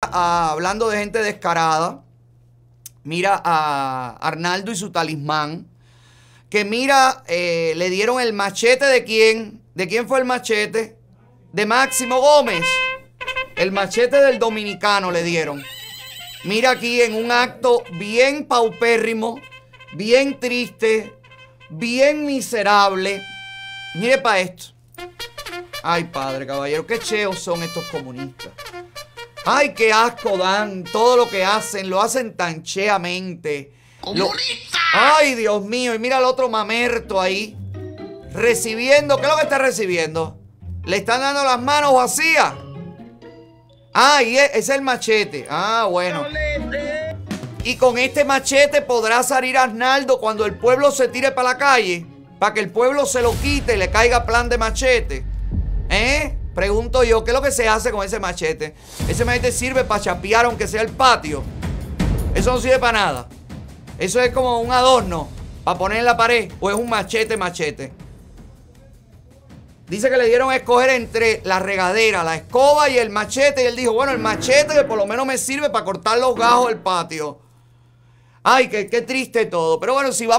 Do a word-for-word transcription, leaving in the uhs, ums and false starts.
a, hablando de gente descarada, mira a Arnaldo y su talismán, que mira, eh, le dieron el machete de quién, ¿de quién fue el machete? De Máximo Gómez, el machete del dominicano le dieron. Mira aquí en un acto bien paupérrimo, bien triste, bien miserable. Mire para esto. Ay, padre, caballero, qué cheos son estos comunistas. Ay, qué asco dan. Todo lo que hacen, lo hacen tan cheamente. ¡Comunista! Ay, Dios mío. Y mira al otro mamerto ahí. Recibiendo. ¿Qué es lo que está recibiendo? Le están dando las manos vacías. Ah, y ese es el machete. Ah, bueno. Y con este machete podrá salir Arnaldo cuando el pueblo se tire para la calle. Para que el pueblo se lo quite y le caiga plan de machete. ¿Eh? Pregunto yo, ¿qué es lo que se hace con ese machete? Ese machete sirve para chapear aunque sea el patio. Eso no sirve para nada. Eso es como un adorno para poner en la pared. O es un machete machete. Dice que le dieron a escoger entre la regadera, la escoba y el machete. Y él dijo, bueno, el machete que por lo menos me sirve para cortar los gajos del patio. Ay, qué, qué triste todo. Pero bueno, si vamos...